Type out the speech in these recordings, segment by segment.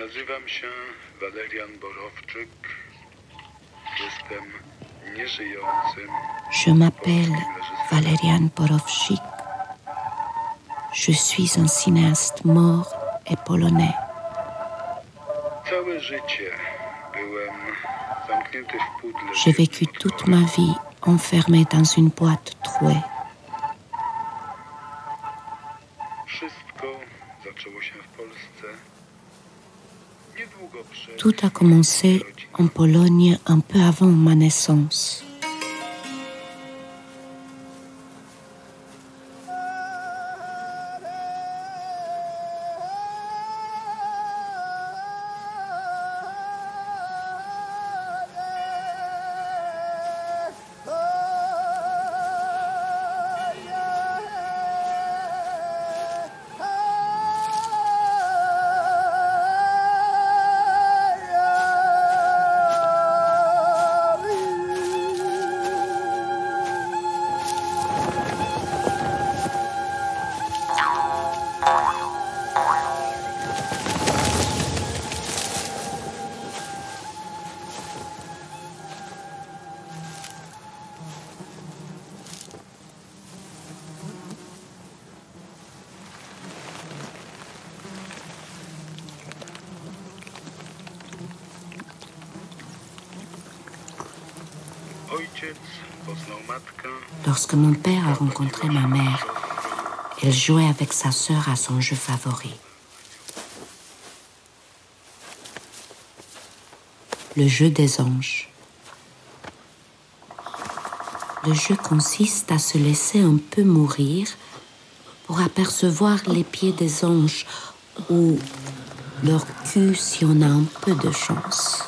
Nazywam się Walerian Borowczyk. Jestem nieżyjącym. Je m'appelle Walerian Borowczyk. Je suis un cinéaste mort et polonais. Całe życie byłem zamknięty w pudle. J'ai vécu toute ma vie enfermé dans une boîte trouée. Wszystko zaczęło się w Polsce. Niedługo przed Tout a commencé en Pologne un peu avant ma naissance. Lorsque mon père a rencontré ma mère, elle jouait avec sa sœur à son jeu favori. Le jeu des anges. Le jeu consiste à se laisser un peu mourir pour apercevoir les pieds des anges ou leur cul si on a un peu de chance.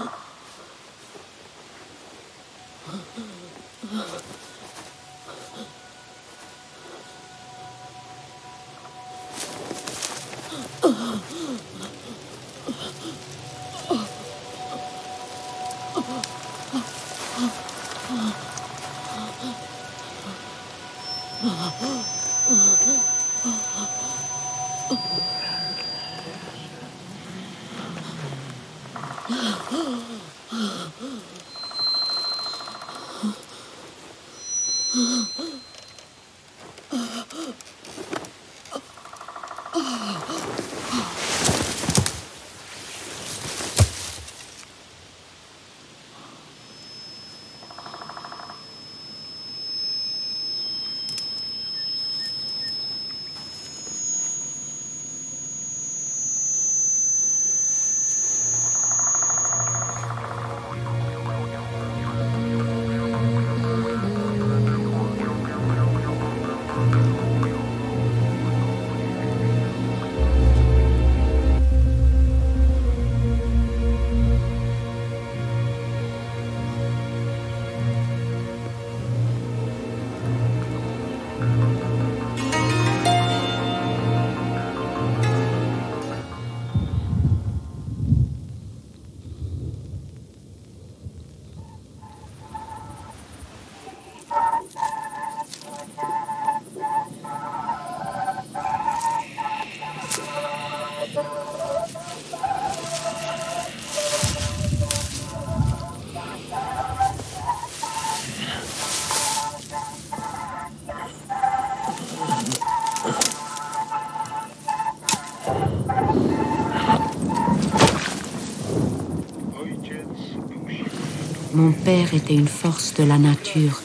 Mon père était une force de la nature,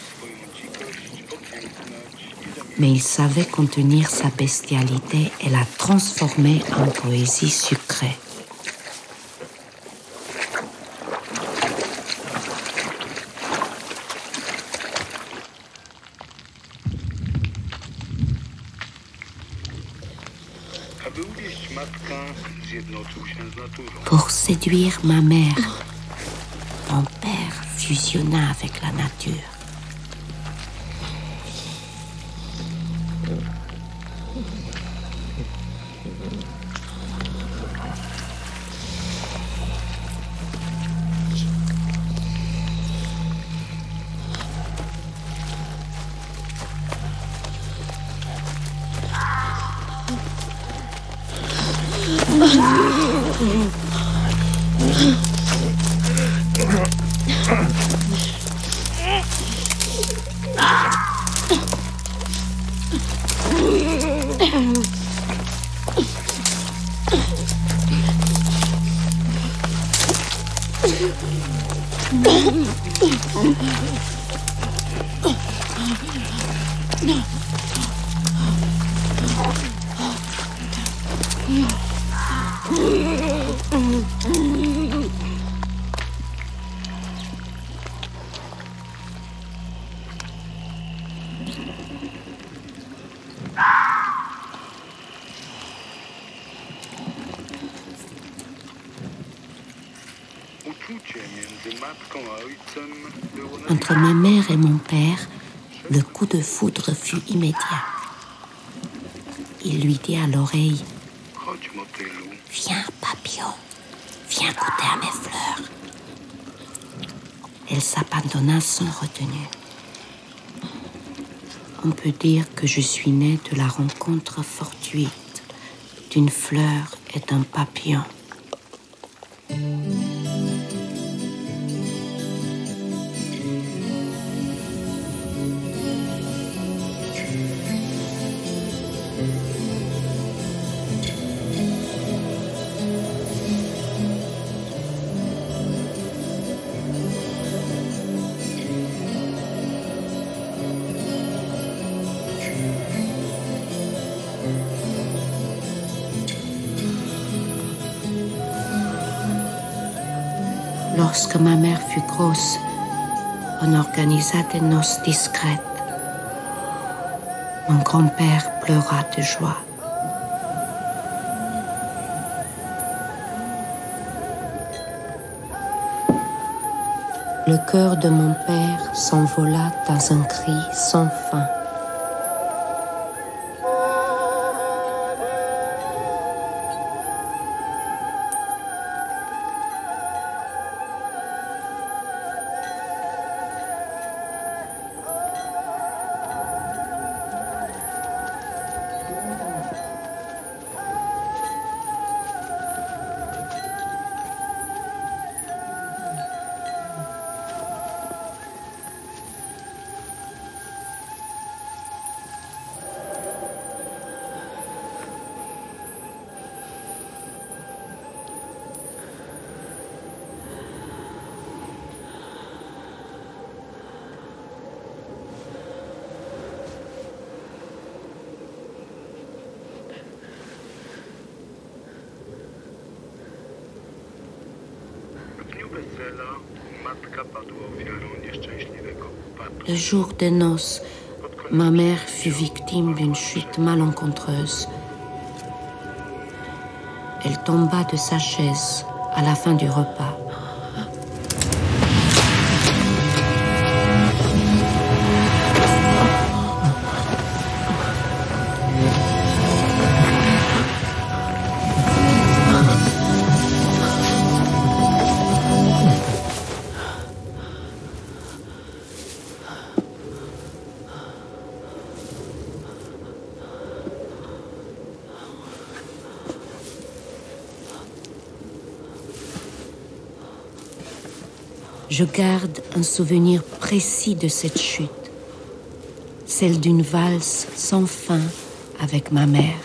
mais il savait contenir sa bestialité et la transformer en poésie sucrée. Pour séduire ma mère, mon père fusionna avec la nature. Entre ma mère et mon père, le coup de foudre fut immédiat. Il lui dit à l'oreille: « Viens, papillon, viens goûter à mes fleurs. » Elle s'abandonna sans retenue. On peut dire que je suis née de la rencontre fortuite d'une fleur et d'un papillon. Lorsque ma mère fut grosse, on organisa des noces discrètes. Mon grand-père pleura de joie. Le cœur de mon père s'envola dans un cri sans fin. Le jour des noces, ma mère fut victime d'une chute malencontreuse. Elle tomba de sa chaise à la fin du repas. Je garde un souvenir précis de cette chute, celle d'une valse sans fin avec ma mère.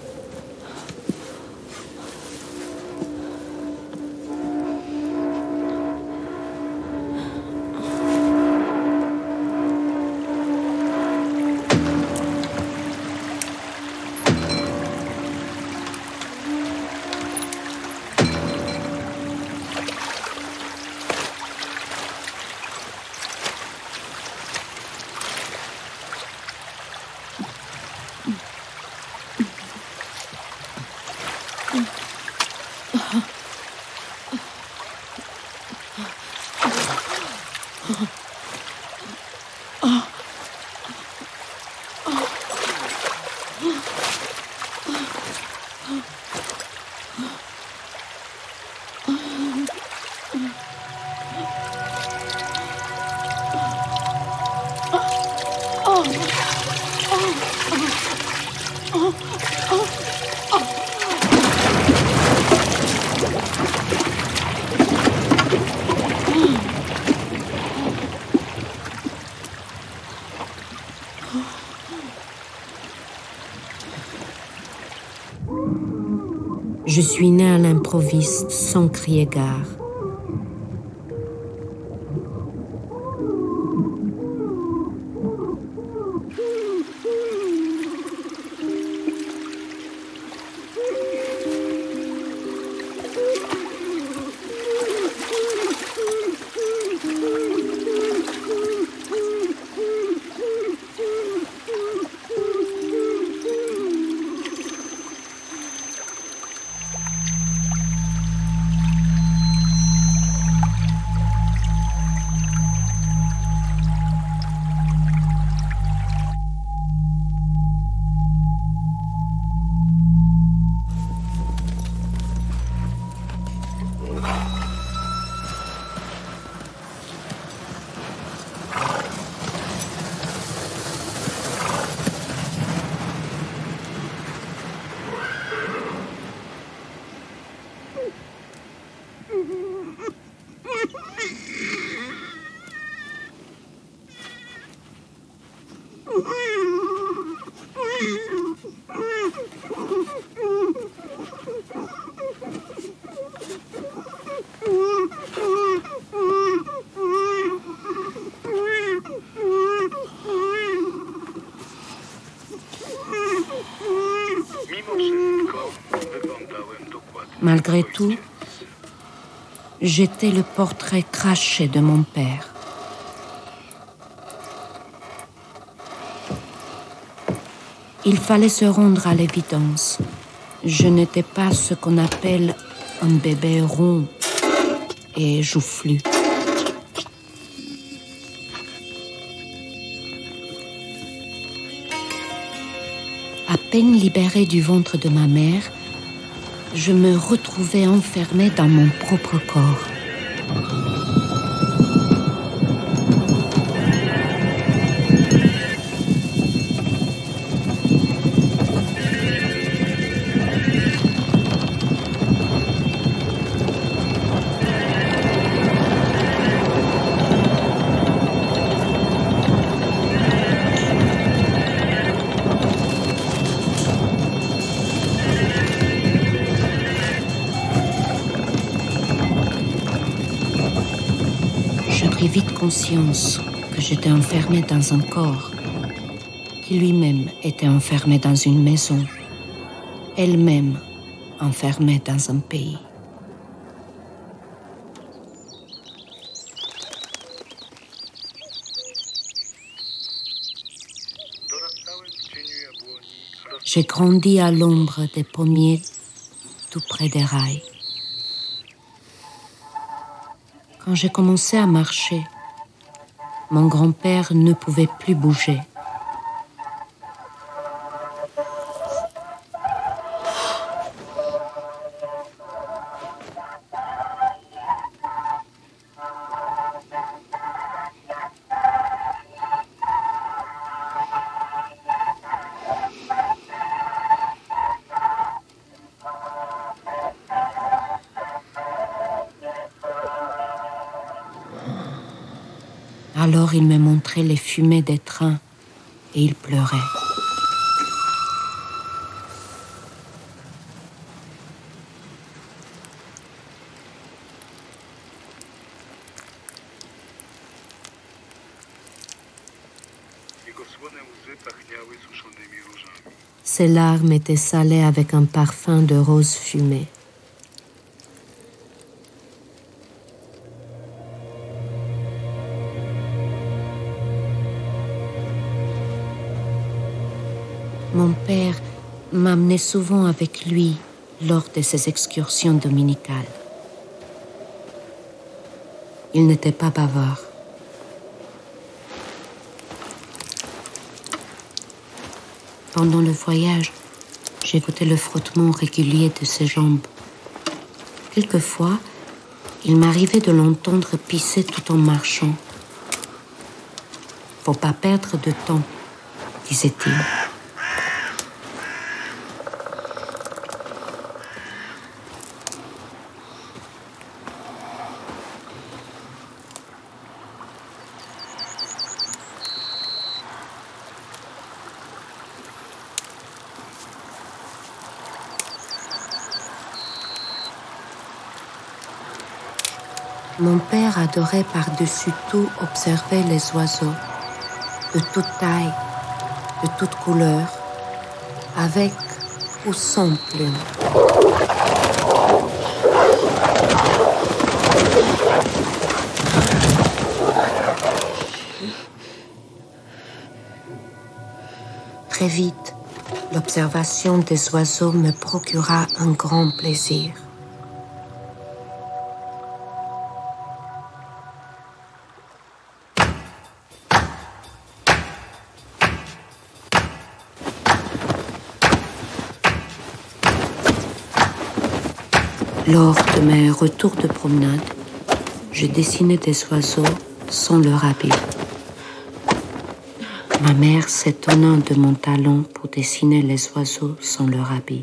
Je suis née à l'improviste sans crier gare. Malgré tout, j'étais le portrait craché de mon père. Il fallait se rendre à l'évidence. Je n'étais pas ce qu'on appelle un bébé rond et joufflu. À peine libérée du ventre de ma mère, je me retrouvais enfermée dans mon propre corps. Je pris vite conscience que j'étais enfermée dans un corps qui lui-même était enfermé dans une maison, elle-même enfermée dans un pays. J'ai grandi à l'ombre des pommiers tout près des rails. Quand j'ai commencé à marcher, mon grand-père ne pouvait plus bouger. Alors il me montrait les fumées des trains et il pleurait. Ses larmes étaient salées avec un parfum de rose fumée. Mon père m'amenait souvent avec lui lors de ses excursions dominicales. Il n'était pas bavard. Pendant le voyage, j'écoutais le frottement régulier de ses jambes. Quelquefois, il m'arrivait de l'entendre pisser tout en marchant. « Faut pas perdre de temps », disait-il. Mon père adorait par-dessus tout observer les oiseaux, de toute taille, de toute couleur, avec ou sans plumes. Très vite, l'observation des oiseaux me procura un grand plaisir. Lors de mes retours de promenade, je dessinais des oiseaux sans leur habit. Ma mère s'étonnant de mon talent pour dessiner les oiseaux sans leur habit.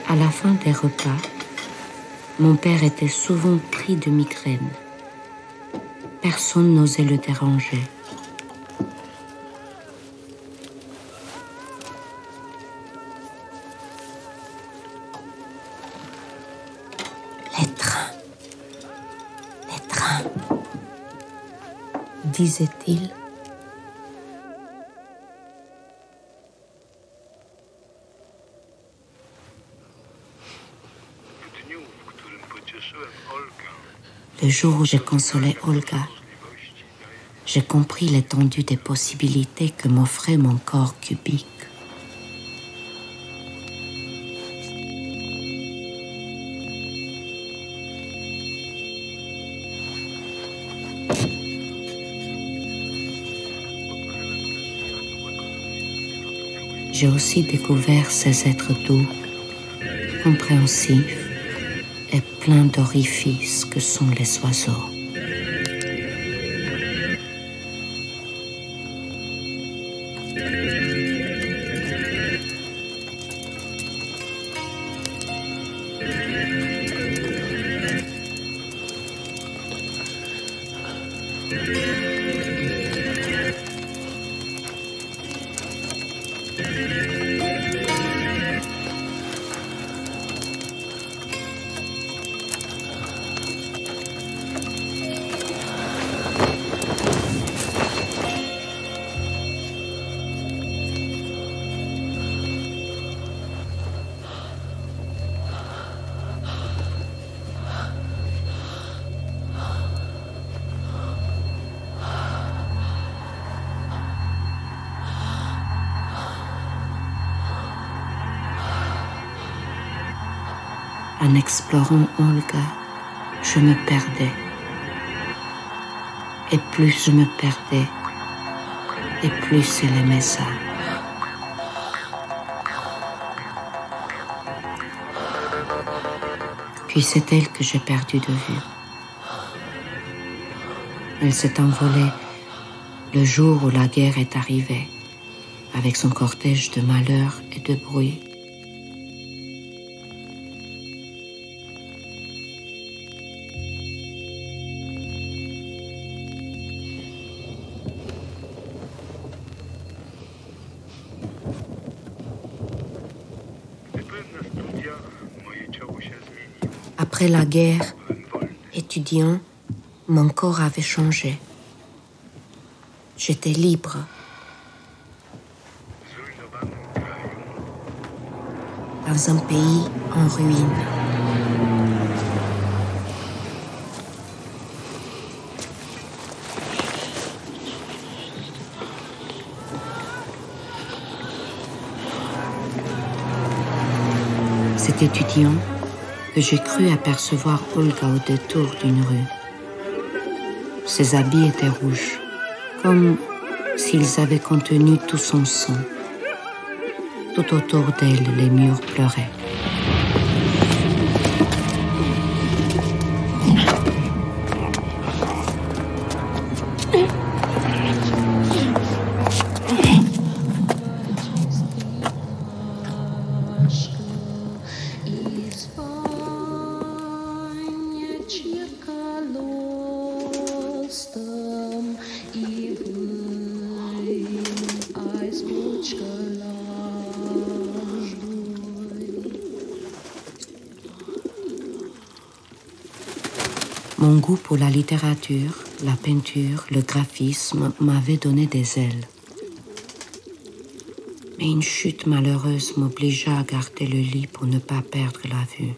À la fin des repas, mon père était souvent pris de migraine. Personne n'osait le déranger. Les trains, disait-il. Le jour où j'ai consolé Olga, j'ai compris l'étendue des possibilités que m'offrait mon corps cubique. J'ai aussi découvert ces êtres doux, compréhensifs et pleins d'orifices que sont les oiseaux. En explorant Olga, je me perdais. Et plus je me perdais, et plus elle aimait ça. Puis c'est elle que j'ai perdue de vue. Elle s'est envolée le jour où la guerre est arrivée, avec son cortège de malheur et de bruit. Après la guerre, étudiant, mon corps avait changé. J'étais libre. Dans un pays en ruine. Cet étudiant que j'ai cru apercevoir Olga au détour d'une rue. Ses habits étaient rouges, comme s'ils avaient contenu tout son sang. Tout autour d'elle, les murs pleuraient. Mon goût pour la littérature, la peinture, le graphisme m'avait donné des ailes. Mais une chute malheureuse m'obligea à garder le lit pour ne pas perdre la vue.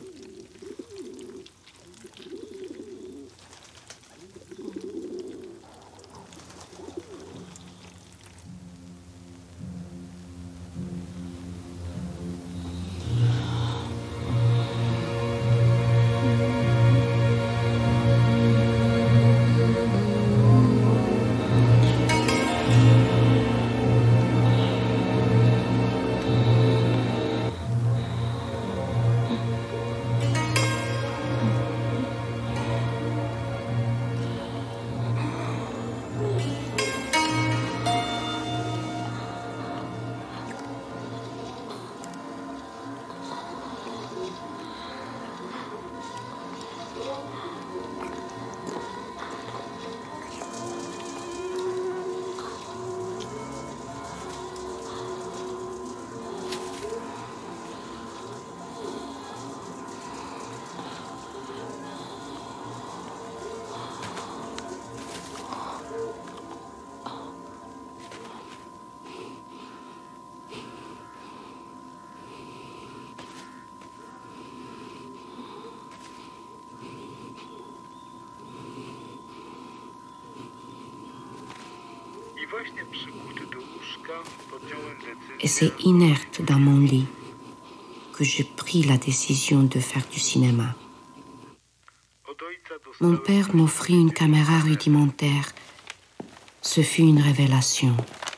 właśnie przykuty do łóżka podjąłem Et decyzję... c'est inerte dans mon lit que j'ai pris la décision de faire du cinéma. Od ojca Mon dostałem père m'offrit une caméra rudimentaire. Ce fut une révélation.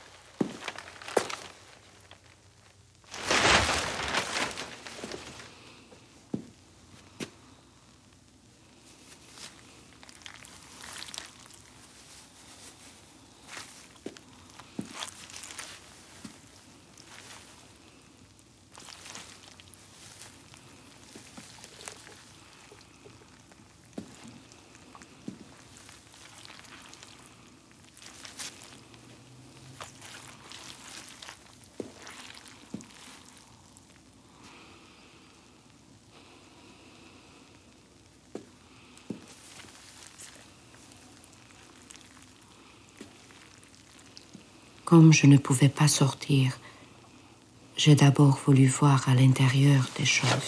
Comme je ne pouvais pas sortir, j'ai d'abord voulu voir à l'intérieur des choses.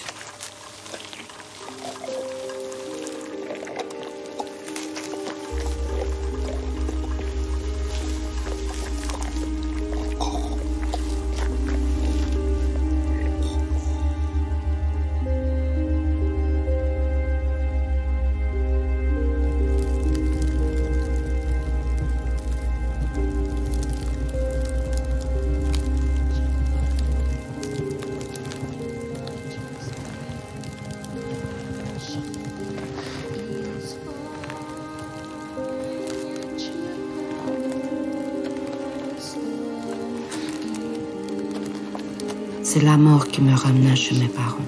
C'est la mort qui me ramena chez mes parents.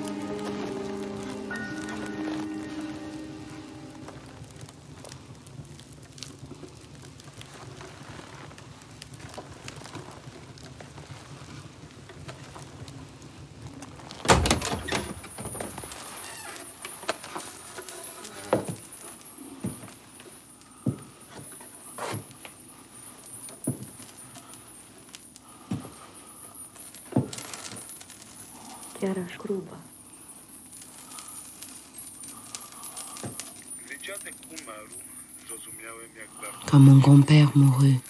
Gdy dziadek umarł, zrozumiałem, jak bardzo... Quand mon grand-père mourut,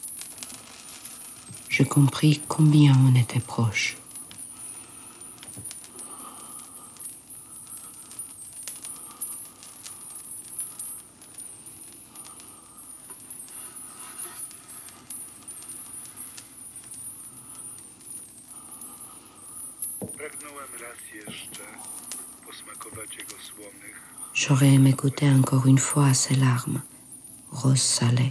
je compris combien on était proches. Pragnąłem raz jeszcze posmakować jego słonych, J'aurais aimé goûter encore une fois à ses larmes, roses salées.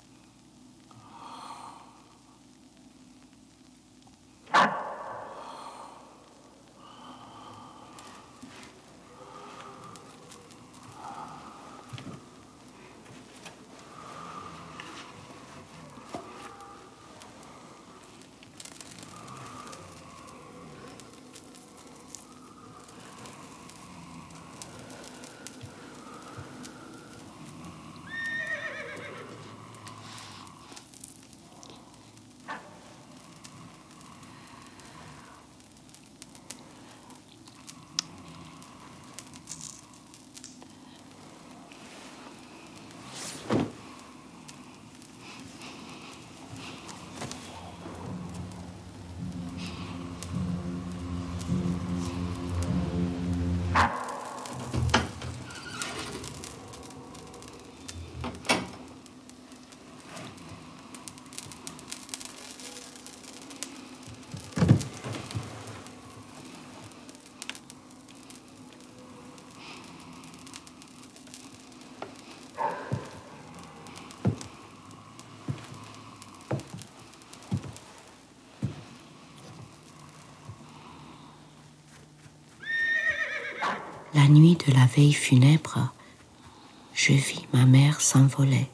La nuit de la veille funèbre, je vis ma mère s'envoler.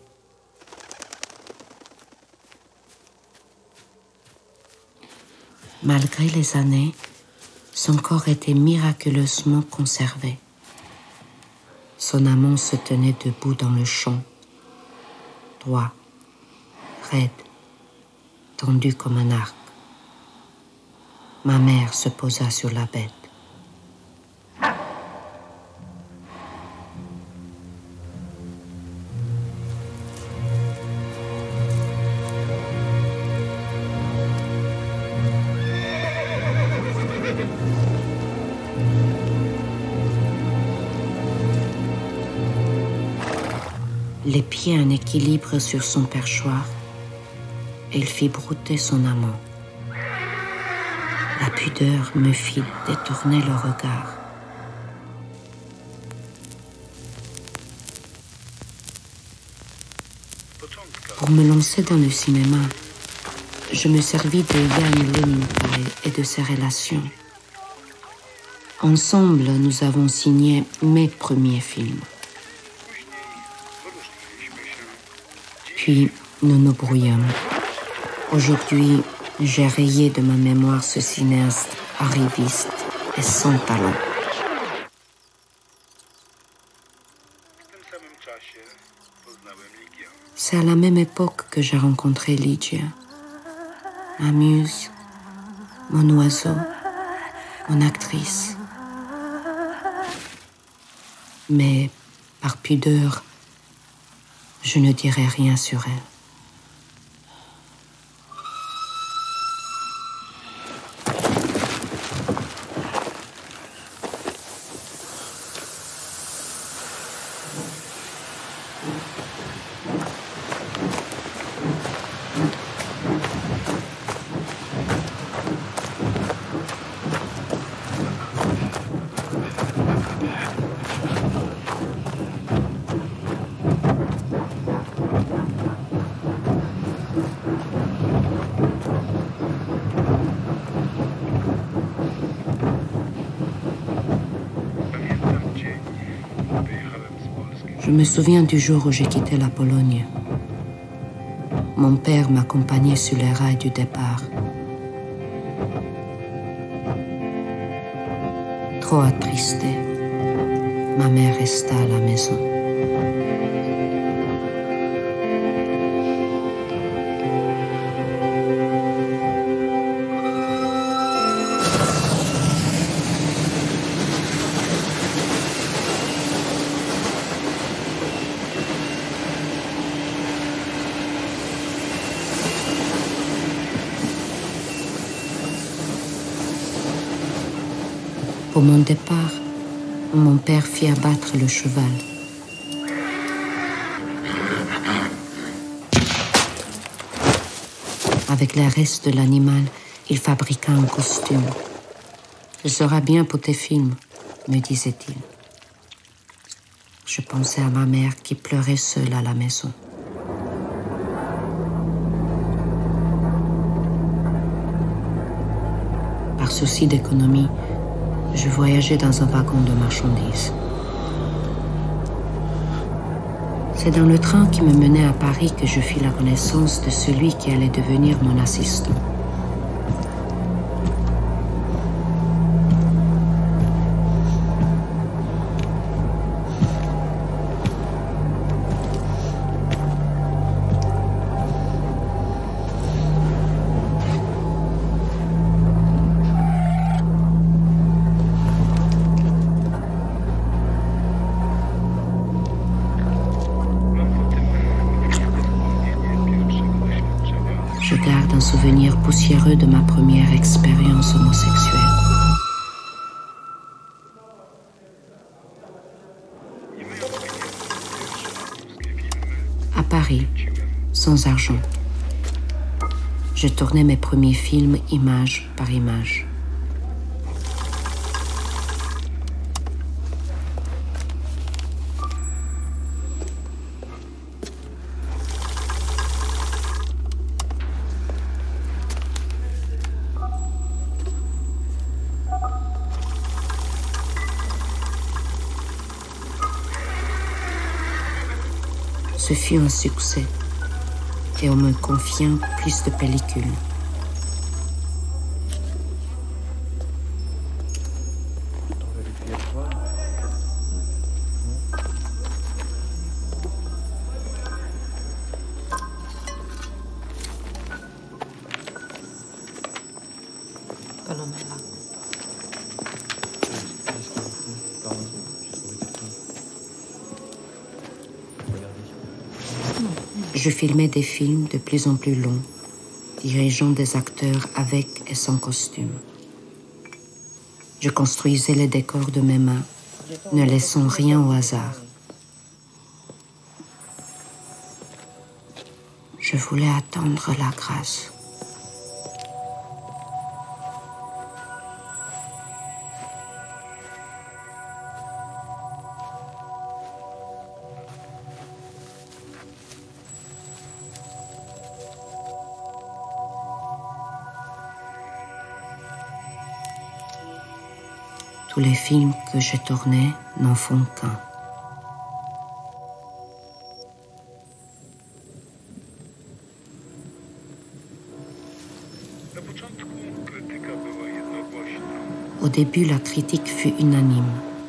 Malgré les années, son corps était miraculeusement conservé. Son amant se tenait debout dans le champ, droit, raide, tendu comme un arc. Ma mère se posa sur la bête. les pieds en équilibre sur son perchoir, elle fit brouter son amant. La pudeur me fit détourner le regard. Pour me lancer dans le cinéma, je me servis de Jan Lilienthal et de ses relations. Ensemble, nous avons signé mes premiers films. Puis, nous nous brouillâmes. Aujourd'hui, j'ai rayé de ma mémoire ce cinéaste arriviste et sans talent. C'est à la même époque que j'ai rencontré Ligia, ma muse, mon oiseau, mon actrice. Mais par pudeur, je ne dirai rien sur elle. Je me souviens du jour où j'ai quitté la Pologne. Mon père m'accompagnait sur les rails du départ. Trop attristée, ma mère resta à la maison. Pour mon départ, mon père fit abattre le cheval. Avec les restes de l'animal, il fabriqua un costume. « Ce sera bien pour tes films », me disait-il. Je pensais à ma mère qui pleurait seule à la maison. Par souci d'économie, je voyageais dans un wagon de marchandises. C'est dans le train qui me menait à Paris que je fis la connaissance de celui qui allait devenir mon assistant. Je garde un souvenir poussiéreux de ma première expérience homosexuelle. À Paris, sans argent, je tournais mes premiers films image par image. Ce fut un succès et on me confia plus de pellicules. Je filmais des films de plus en plus longs, dirigeant des acteurs avec et sans costume. Je construisais les décors de mes mains, ne laissant rien au hasard. Je voulais attendre la grâce. Tous les films que j'ai tournés n'en font qu'un. Au début, la critique fut unanime.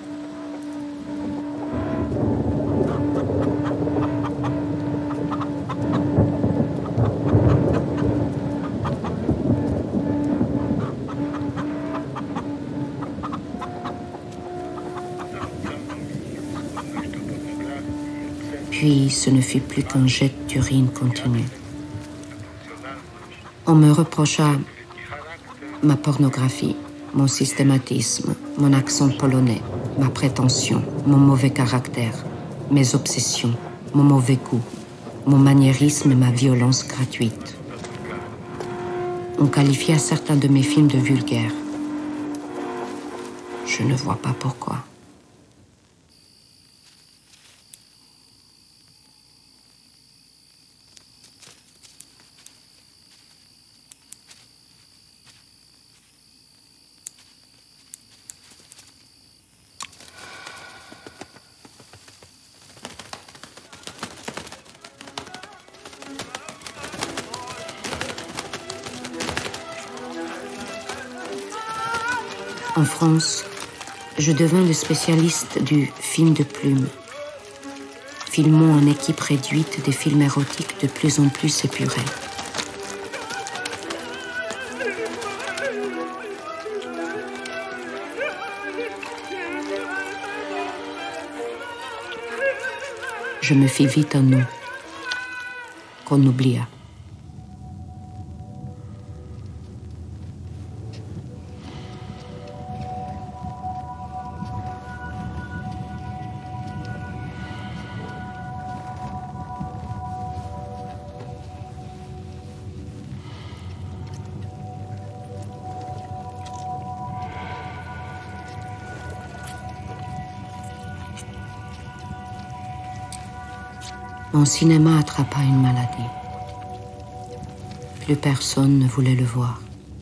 Puis, ce ne fut plus qu'un jet d'urine continu. On me reprocha ma pornographie, mon systématisme, mon accent polonais, ma prétention, mon mauvais caractère, mes obsessions, mon mauvais goût, mon maniérisme et ma violence gratuite. On qualifia certains de mes films de vulgaires. Je ne vois pas pourquoi. En France, je devins le spécialiste du film de plume. Filmons en équipe réduite des films érotiques de plus en plus épurés. Je me fis vite un nom, qu'on oublia. Mon cinéma attrapa une maladie. Plus personne ne voulait le voir.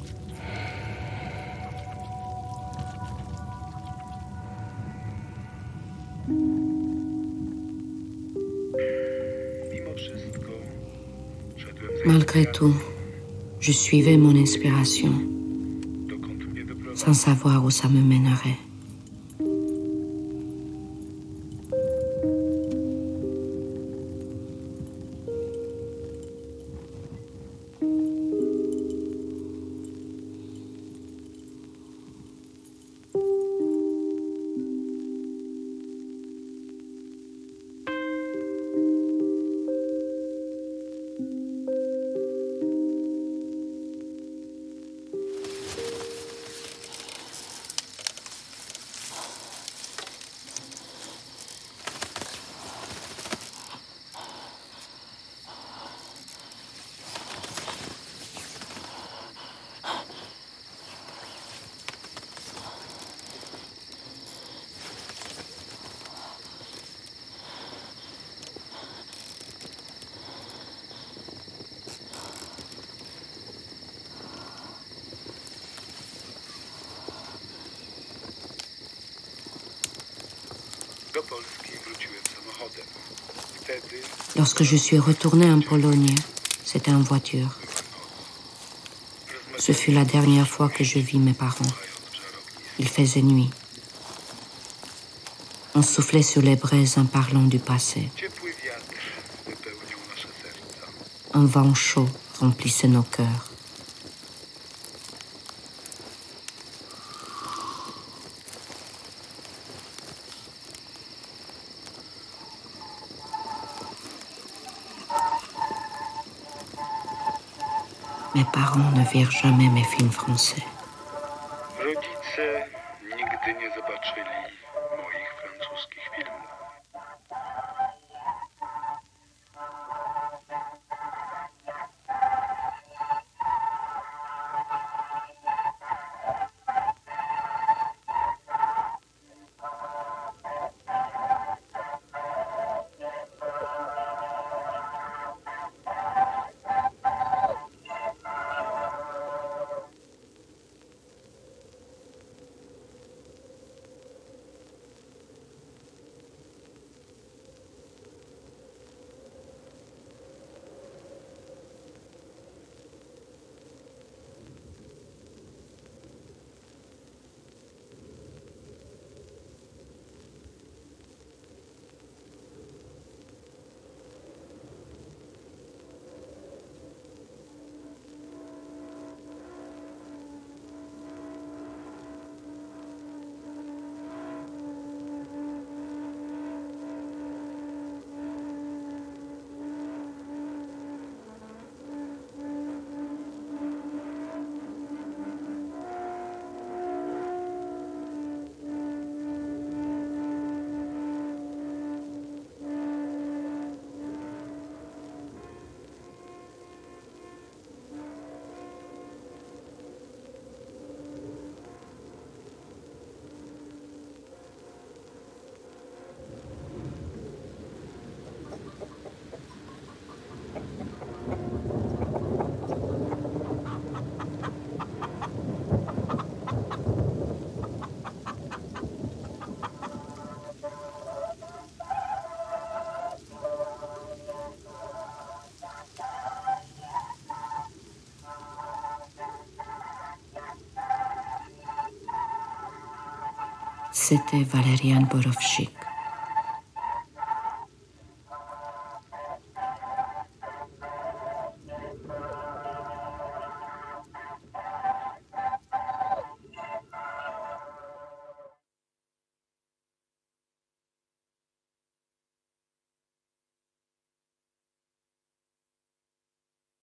Malgré tout, je suivais mon inspiration, sans savoir où ça me mènerait. Lorsque je suis retournée en Pologne, c'était en voiture. Ce fut la dernière fois que je vis mes parents. Il faisait nuit. On soufflait sur les braises en parlant du passé. Un vent chaud remplissait nos cœurs. Mes parents ne virent jamais mes films français. Rodzice nigdy nie zobaczyli moich francuskich filmów. C'était Valerian Borovchi.